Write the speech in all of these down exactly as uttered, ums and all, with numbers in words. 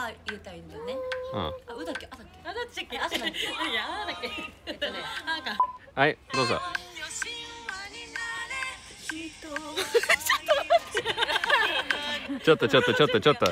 あ入れたらいいんだよね。 うん。 あ、うだっけ、あだっけ。 あだっちゃっけ。 あだっけ。 いやあだっけ。 えっとね。 あか。 はいどうぞ。ちょっとちょっとちょっとちょっと。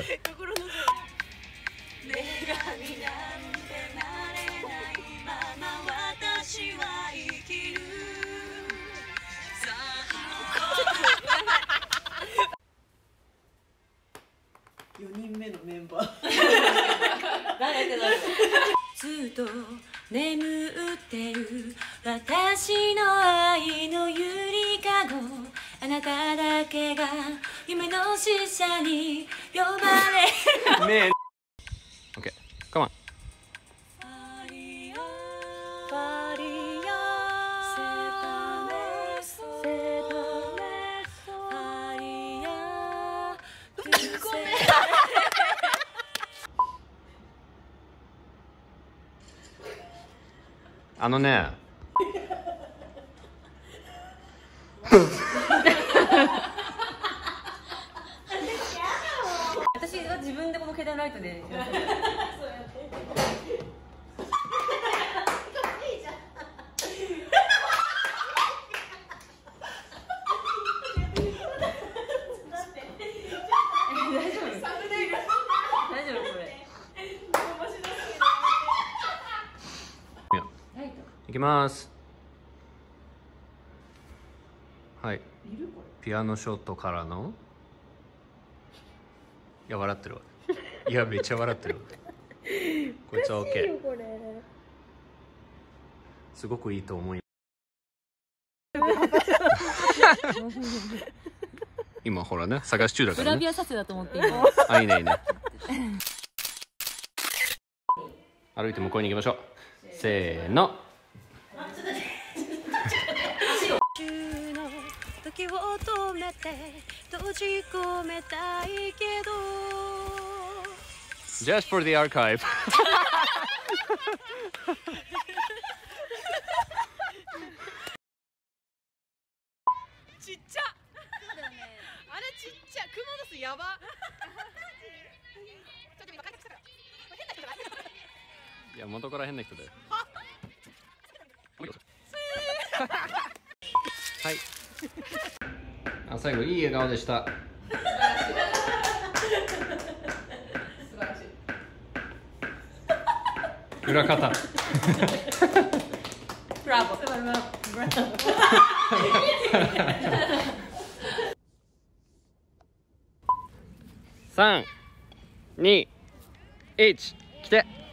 よにんめのメンバー。 誰って誰。ずっと眠ってる私の愛のゆりかご、あなただけが夢の使者に呼ばれる。 ねえ。オッケー、come on。あのね。 私は自分でこの携帯ライトで。 いきます。はい。ピアノショットからの。いや笑ってるわ。いやめっちゃ笑ってるわ。こいつは OK。すごくいいと思い。今ほらね探し中だからね。 グラビア撮影だと思って今。 あいいねいいね。歩いて向こうに行きましょう。せーの。 時を止めて閉じ込めたいけど Just for the archive ちっちゃ。あれちっちゃ。クモの巣やば。 いや元から変な人だよ。はい。あ、最後いい笑顔でした。裏方。 ブラボー。 三、二、一、来て。